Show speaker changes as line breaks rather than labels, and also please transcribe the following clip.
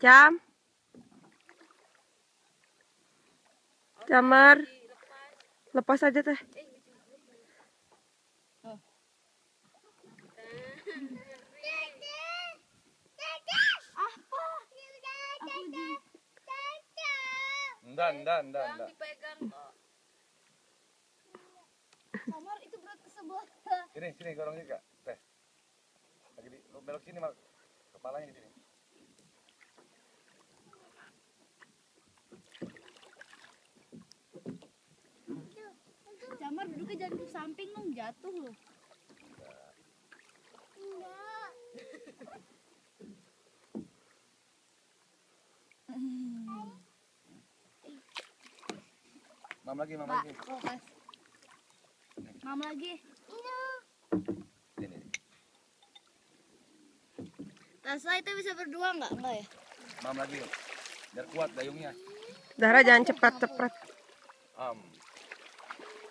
Cam. Camar. Lepas aja teh.
Enggak.
Dipegang kok.
Camar itu berat ke sebelah.
Sini gorongnya Kak. Teh. Lagi di belok sini mal. Kepalanya di sini.
Camar duduknya jangan ke samping dong, jatuh loh. Enggak.
Mam lagi.
Fokus. Mam lagi.
Sini.
Rasa itu bisa berdua enggak ya?
Mam lagi. Biar kuat dayungnya.
Dara jangan cepat-cepat.